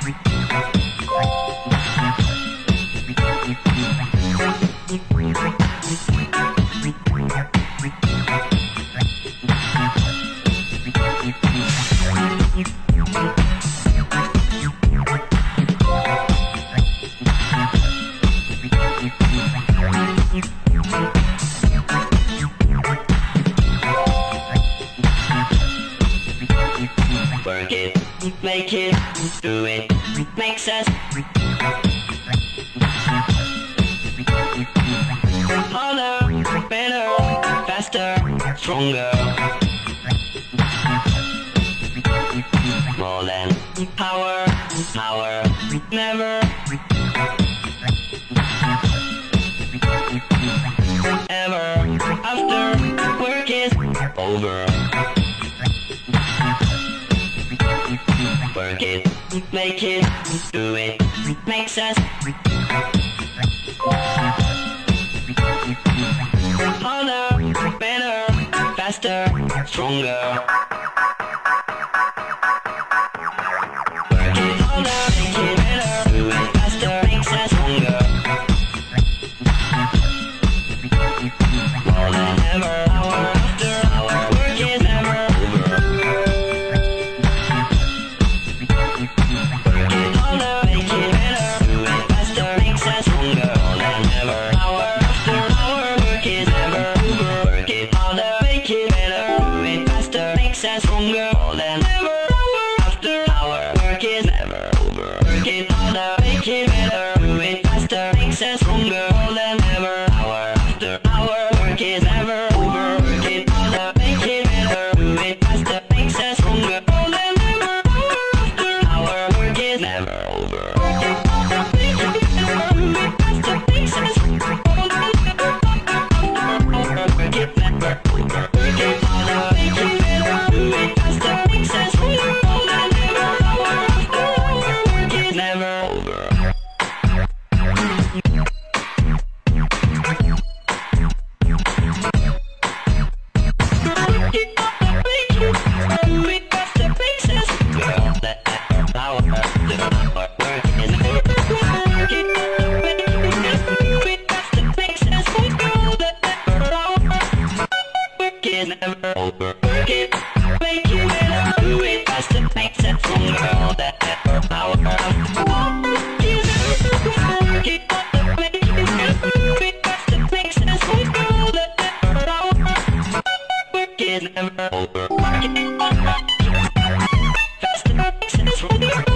Work it, make it, do it, makes us harder, better, faster, stronger. More than power, power, never ever after work is over. Work it, make it, do it, makes us harder, better, faster, stronger. Work it harder, make it better, do it faster, makes us stronger. More than ever, hour after hour, work is never over. Work it harder, make it better, do it faster, makes us stronger. More than ever, hour after hour, work is never over. Work it harder, make it better, do it faster, makes us stronger. More than ever, hour after hour, work is never over. Work it harder, make it better, do it faster, makes us stronger. More than ever, hour after hour, work is never over. Work it harder, make it better, do it faster, makes us stronger. More than ever, hour after hour, work is never over. Work it harder, make it better, do it faster, makes us stronger. More than ever, hour after hour, work is never over. Work it harder, make it better, do it faster, makes us stronger. More than ever, hour after hour, work is never over. Never over. Work it, make it better, do it faster, makes it stronger. All that effort, power work is never. Work it harder, make it better, do it faster, makes it stronger. All that effort, work is never over. Work it harder, faster, makes it stronger.